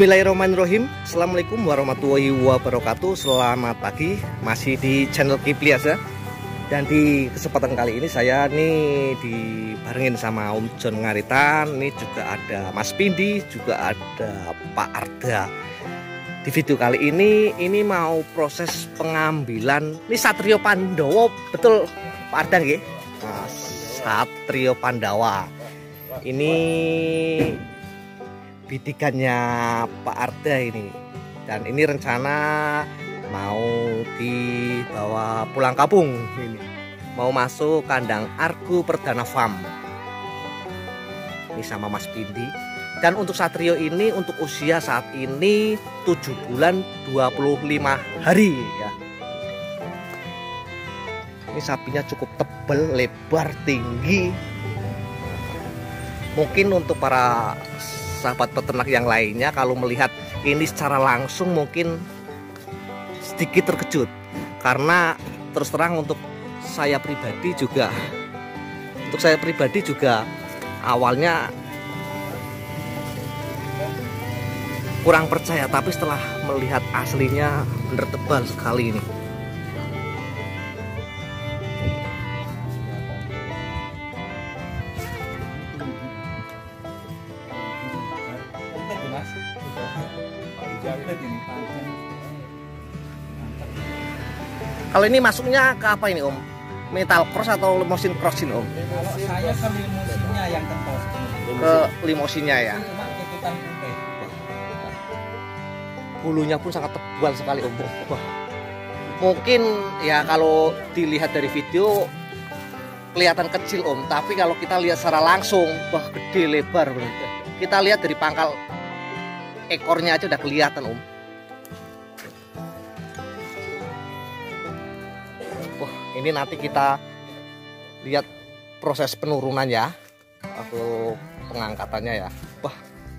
Bismillahirrahmanirrahim. Assalamualaikum warahmatullahi wabarakatuh. Selamat pagi, masih di channel Kipliasa. Dan di kesempatan kali ini saya nih dibarengin sama Om John Ngaritan. Ini juga ada Mas Pindi, juga ada Pak Arda. Di video kali ini mau proses pengambilan. Ini Satrio Pandawa, betul Pak Arda nggih? Nah, Satrio Pandawa. Ini bidikannya Pak Arda ini, dan ini rencana mau dibawa pulang kampung, ini mau masuk kandang Argo Perdana Farm ini sama Mas Pindi. Dan untuk Satrio ini untuk usia saat ini 7 bulan 25 hari ya. Ini sapinya cukup tebal, lebar, tinggi. Mungkin untuk para sahabat peternak yang lainnya kalau melihat ini secara langsung mungkin sedikit terkejut, karena terus terang untuk saya pribadi juga awalnya kurang percaya, tapi setelah melihat aslinya bener tebal sekali ini. Kalau ini masuknya ke apa ini Om? Metal cross atau limosin cross ini Om? Kalau saya ke limusinnya yang kental. Ke limousinnya ya. Cuma ikutan putih. Bulunya pun sangat tebal sekali Om. Wah. Mungkin ya kalau dilihat dari video kelihatan kecil Om, tapi kalau kita lihat secara langsung, wah gede, lebar. Kita lihat dari pangkal ekornya aja udah kelihatan Om. Ini nanti kita lihat proses penurunan ya, atau pengangkatannya ya. Wah.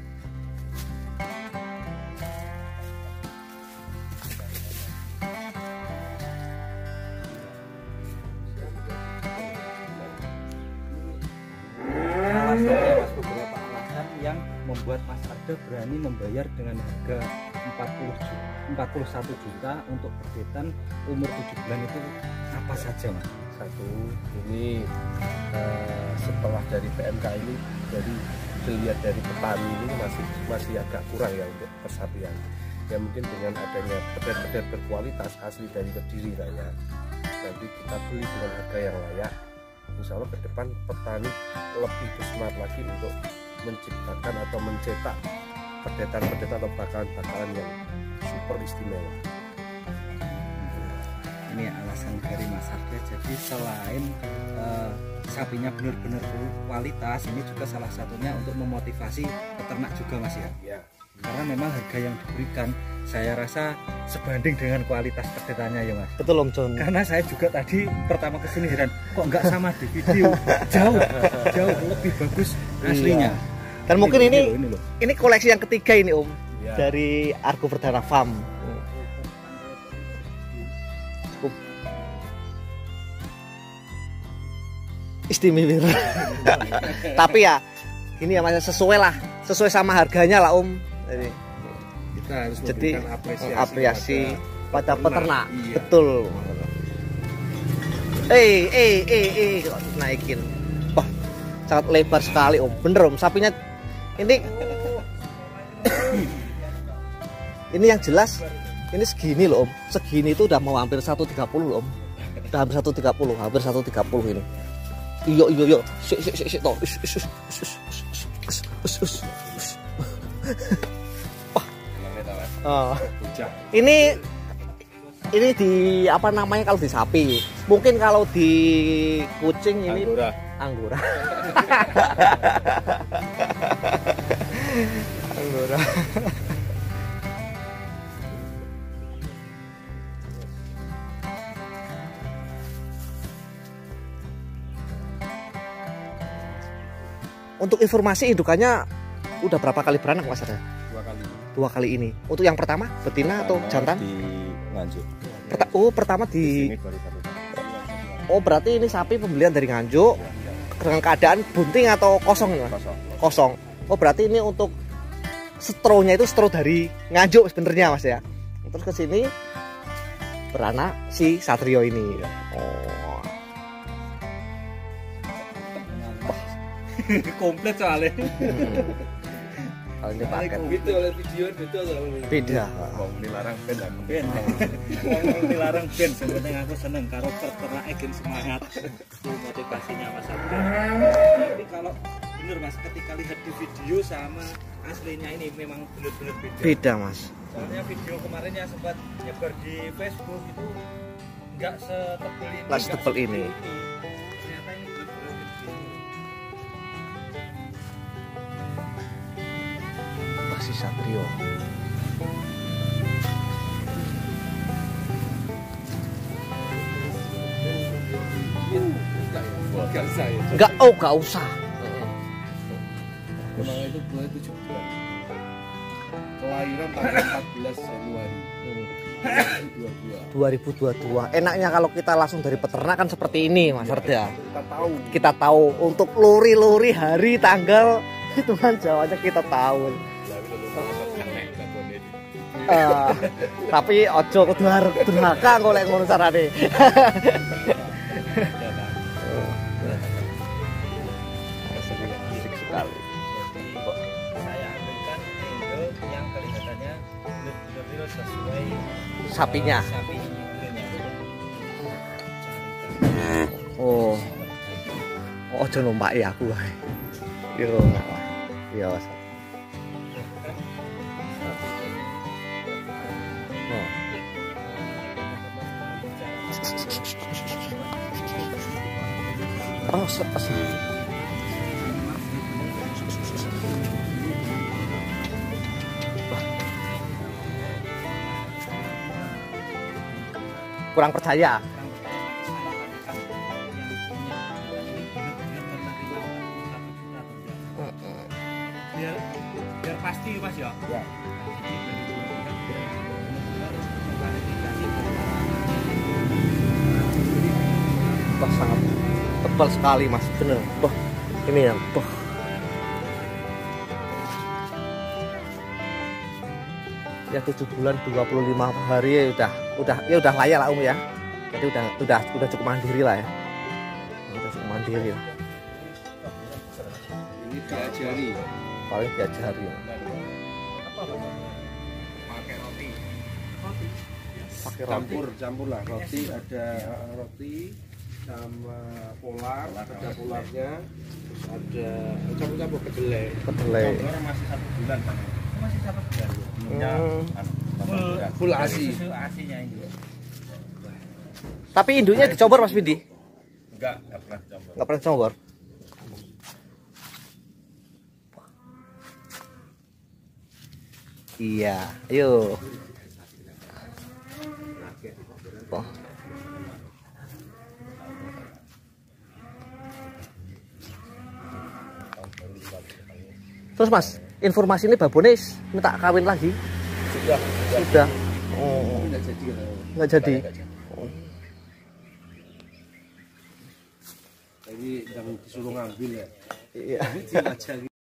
Alasan yang membuat Mas Arda berani membayar dengan harga 41 juta untuk perdetan umur 7 bulan itu apa saja Mas? Satu, ini setelah dari PMK ini, dari dilihat dari petani ini masih agak kurang ya untuk persapian. Ya mungkin dengan adanya pedet-pedet berkualitas asli dari Kediri ya, nanti kita beli dengan harga yang layak. Insya Allah ke depan petani lebih bersemangat lagi untuk menciptakan atau mencetak pedetan-pedetan atau bakalan-bakalan yang super istimewa. Ini alasan dari Mas Arda. Jadi selain sapinya benar-benar kualitas, ini juga salah satunya untuk memotivasi peternak juga Mas ya. Ya. Karena memang harga yang diberikan saya rasa sebanding dengan kualitas pedetannya ya Mas. Betul Om John. Karena saya juga tadi pertama kesini heran, kok nggak sama di video, jauh lebih bagus aslinya. Iya. Dan mungkin ini loh. Ini koleksi yang ketiga ini Om, Ya. dari Argo Perdana Farm. Cukup istimewa. Tapi ya ini ya Mas, sesuai sama harganya lah Om. Kita harus Jadi memberikan apresiasi pada peternak. Iya. Betul. Naikin. Wah, sangat lebar sekali Om. Bener Om, sapinya ini yang jelas ini segini loh Om. Segini itu udah mau hampir 130 loh Om. Udah hampir 130 ini. Iyo. Sik toh. Wah. Ini di apa namanya kalau di sapi? Mungkin kalau di kucing ini Anggora. Anggora. Untuk informasi indukannya udah berapa kali beranak Mas Arda? 2 kali. 2 kali ini. Untuk yang pertama betina atau jantan? Di Nganjuk. Pertama di Sini baru 1 kali. Oh, berarti ini sapi pembelian dari Nganjuk dengan keadaan bunting atau kosong ya? Kosong. Kosong. Oh, berarti ini untuk stronya itu stro dari Nganjuk sebenarnya Mas ya. Terus ke sini beranak si Satrio ini. Oh. Komplit soalnya. Kalau ini paket. Gitu oleh video itu Beda. Wong dilarang ben aku. Ben. Wong dilarang ben sebenarnya aku seneng karo peternak gen semangat. Itu motivasinya Mas Satrio. Tapi kalau bener Mas ketika lihat di video sama aslinya ini memang benar-benar beda. Beda Mas. Soalnya video kemarin yang sempat nyebar di Facebook itu nggak setebel ini. Nggak setebel ini. Ternyata ini benar-benar gede. Wah si Satrio. Enggak saya. Enggak usah. Memang itu bulan 7 bulan. Kelahiran tanggal 14 Januari 2022. Enaknya kalau kita langsung dari peternak kan seperti ini Mas Arda. Kita tahu. Kita tahu untuk lori-lori hari tanggal itu kan Jawanya kita tahu. Tapi ojo kudu arep durhaka kok lek ngono carane. Asik sekali. Saya ambilkan Indo yang kelihatannya benar-benar sesuai Sapinya. sapi Indonya. Oh. Ojo numpaki aku wae. Yo. Yo. Oh, kurang percaya. Biar pasti Mas ya. Ya. Wah, sangat tebal sekali Mas, bener. Wah, ini ya. Wah. Ya 7 bulan 25 hari ya udah layak lah ya. Jadi udah cukup mandiri lah ya. Udah cukup mandiri lah. Ini diajari. Paling diajari. Pakai roti. Pakai roti. Campur lah roti, ada roti sama polar, ada polarnya, terus ada campur kedelai. Kedelai. Masih 1 bulan Pak. Masih 1 bulan. Full ASI. Susu ASI-nya ini. Tapi induknya dicobor Mas Vindi? Enggak pernah campur. Enggak pernah dicobor. Iya, ayo. Oh. Terus Mas, informasi ini Babones minta kawin lagi? Sudah. Oh. Enggak jadi. Oh. Jadi jangan disuruh ngambil ya. Iya. Aja